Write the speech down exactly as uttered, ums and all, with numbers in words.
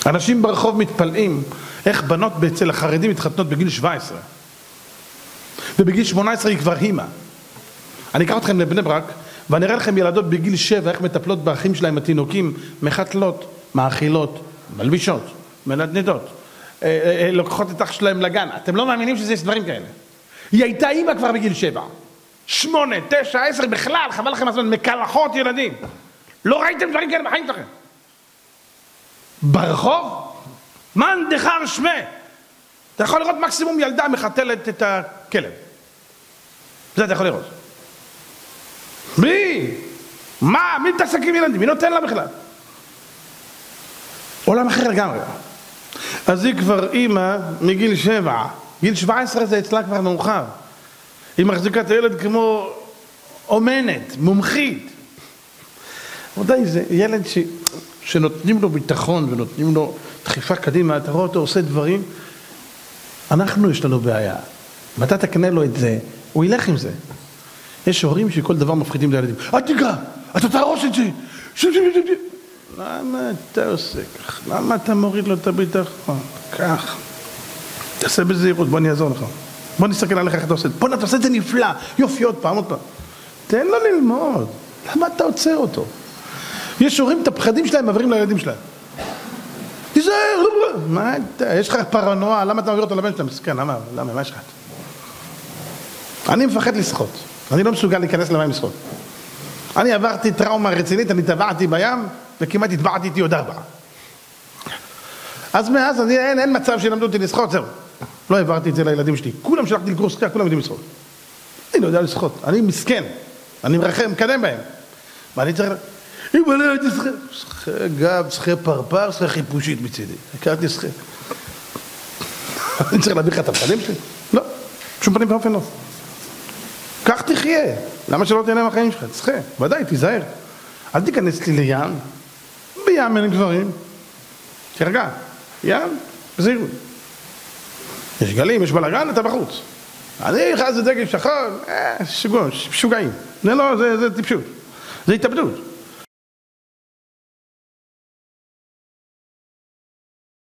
אנשים ברחוב מתפלאים איך בנות אצל החרדים מתחתנות בגיל שבע עשרה. ובגיל שמונה עשרה היא כבר אימא. אני אקח אתכם לבני ברק, ואני אראה לכם ילדות בגיל שבע, איך מטפלות באחים שלהם התינוקים, מחתלות, מאכילות, מלבישות, מנדנדות, לוקחות את אח שלהם לגן. אתם לא מאמינים שזה יש דברים כאלה. היא הייתה אימא כבר בגיל שבע. שמונה, תשע, עשר, בכלל, חבל לכם הזמן, מקלחות ילדים. לא ראיתם דברים כאלה בחיים שלכם. ברחוב? מן דחר שמה. אתה יכול לראות מקסימום ילדה מחתלת את הכלב. זה אתה יכול לראות. מי? מה? מי מתעסק עם ילדים? מי נותן לה בכלל? עולם אחר לגמרי. אז היא כבר אימא מגיל שבע. גיל שבע עשרה זה אצלה כבר מאוחר. היא מחזיקה את הילד כמו אומנת, מומחית. עדיין זה ילד ש... שנותנים לו ביטחון ונותנים לו דחיפה קדימה, אתה רואה אותו עושה דברים, אנחנו יש לנו בעיה. ואתה תקנה לו את זה, הוא ילך עם זה. יש הורים שכל דבר מפחידים לילדים. אל תיגע, אתה תהרוס את זה. למה אתה עושה כך? למה אתה מוריד לו את הביטחון? כך. תעשה בזהירות, בוא אני אעזור לך. בוא נסתכל עליך איך אתה עושה. בוא נעשה את זה נפלא. יופי, עוד פעם, עוד פעם. תן לו ללמוד. למה אתה עוצר אותו? יש הורים את הפחדים שלהם מעבירים לילדים שלהם. תיזהר, מה אתה? יש לך פרנועה, למה אתה מעביר אותו לבן שלהם? כן, למה? למה? מה יש לך? אני מפחד לשחות. אני לא מסוגל להיכנס למים לשחות. אני עברתי טראומה רצינית, אני טבעתי בים, וכמעט התבעתי איתי עוד ארבע. אז מאז אני, אין, אין מצב שלמדו אותי לשחות, זהו. לא העברתי את זה לילדים שלי. כולם שלחתי לקרוא שחייה, כולם יודעים לשחות. אני לא יודע לשחות, אני מסכן. אני מרחם, מקדם בהם. ואני צריך... אם אני לא הייתי שחה... שחה גב, שחה פרפר, שחה חיפושית מצידי. הכרתי שחה. אני צריך להביא לך את הפחדים שלי? לא, שום פנים ואופן לא. כך תחיה. למה שלא תהנה מהחיים שלך? שחה, ודאי, תיזהר. אל תיכנס לי לים. בים אין גברים. תרגע. ים, בזהירות. יש גלים, יש בלגן, אתה בחוץ. אני נכנס לדגל שחור, אה, שגוש, שוגעים. זה לא, זה, זה טיפשות. זה התאבדות.